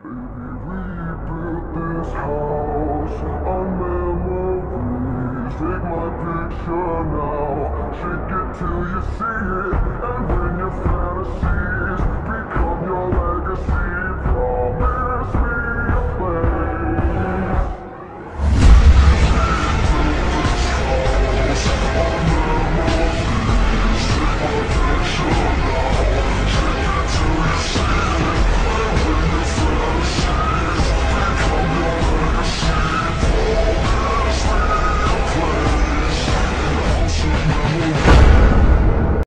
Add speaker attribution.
Speaker 1: rebuilt this house on memories. Take my picture now, shake it till you see it, and